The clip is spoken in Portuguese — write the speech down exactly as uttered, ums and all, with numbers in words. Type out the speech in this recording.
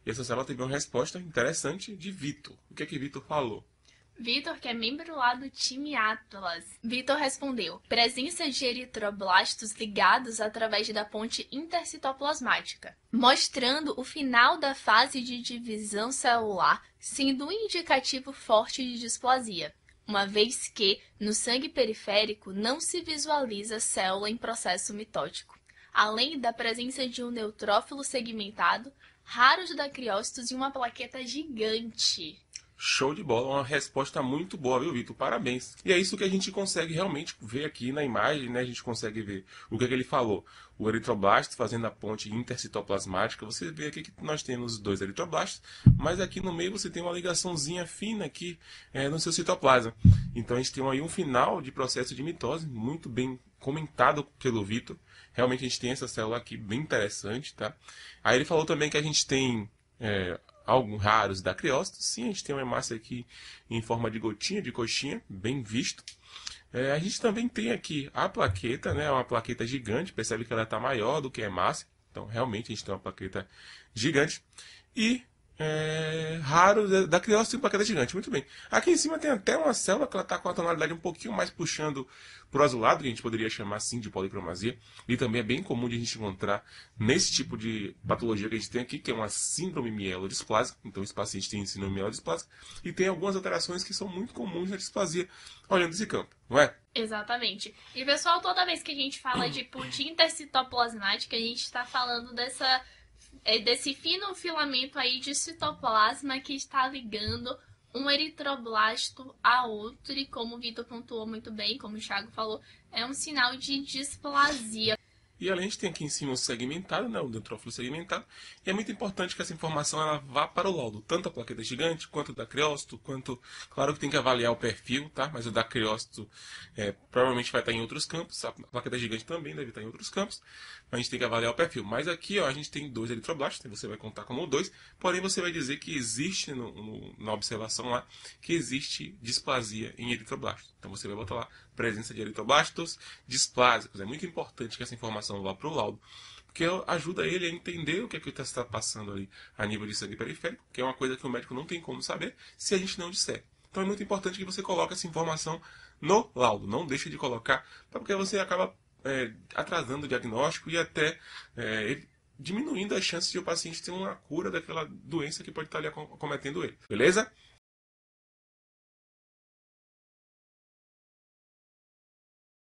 E essa célula teve uma resposta interessante de Vitor. O que é que Vitor falou? Vitor, que é membro lá do time Atlas. Vitor respondeu: presença de eritroblastos ligados através da ponte intercitoplasmática, mostrando o final da fase de divisão celular, sendo um indicativo forte de displasia, uma vez que, no sangue periférico, não se visualiza célula em processo mitótico, além da presença de um neutrófilo segmentado, raros dacriócitos e uma plaqueta gigante. Show de bola, uma resposta muito boa, viu, Vitor? Parabéns. E é isso que a gente consegue realmente ver aqui na imagem, né? A gente consegue ver o que, é que ele falou. O eritroblasto fazendo a ponte intercitoplasmática. Você vê aqui que nós temos dois eritroblastos, mas aqui no meio você tem uma ligaçãozinha fina aqui é, no seu citoplasma. Então a gente tem aí um final de processo de mitose, muito bem comentado pelo Vitor. Realmente a gente tem essa célula aqui bem interessante, tá? Aí ele falou também que a gente tem... É, alguns raros dacriócitos. Sim, a gente tem uma hemácia aqui em forma de gotinha, de coxinha, bem visto. É, a gente também tem aqui a plaqueta, né, uma plaqueta gigante, percebe que ela está maior do que a hemácia, então realmente a gente tem uma plaqueta gigante. E é, raro dacriócito e plaqueta gigante, muito bem. Aqui em cima tem até uma célula que ela está com a tonalidade um pouquinho mais puxando para o azulado, que a gente poderia chamar assim de policromasia, e também é bem comum de a gente encontrar nesse tipo de patologia que a gente tem aqui, que é uma síndrome mielodisplásica. Então esse paciente tem síndrome mielodisplásica e tem algumas alterações que são muito comuns na displasia, olhando esse campo, não é? Exatamente. E pessoal, toda vez que a gente fala de ponte intercitoplasmática, a gente está falando dessa, desse fino filamento aí de citoplasma que está ligando um eritroblasto a outro, e como o Vitor pontuou muito bem, como o Thiago falou, é um sinal de displasia. E além de ter aqui em cima o segmentado, né, o neutrófilo segmentado, e é muito importante que essa informação ela vá para o laudo, tanto a plaqueta gigante, quanto o dacriócito, quanto... Claro que tem que avaliar o perfil, tá? Mas o dacriócito é, provavelmente vai estar em outros campos, a plaqueta gigante também deve estar em outros campos, mas a gente tem que avaliar o perfil. Mas aqui ó, a gente tem dois eritroblastos, você vai contar como dois, porém você vai dizer que existe no, no, na observação lá, que existe displasia em eritroblastos. Então você vai botar lá, presença de eritroblastos displásicos. É muito importante que essa informação vá para o laudo, porque ajuda ele a entender o que é que está passando ali a nível de sangue periférico, que é uma coisa que o médico não tem como saber se a gente não disser. Então é muito importante que você coloque essa informação no laudo, não deixe de colocar, porque você acaba é, atrasando o diagnóstico e até é, diminuindo as chances de o paciente ter uma cura daquela doença que pode estar ali acometendo ele. Beleza?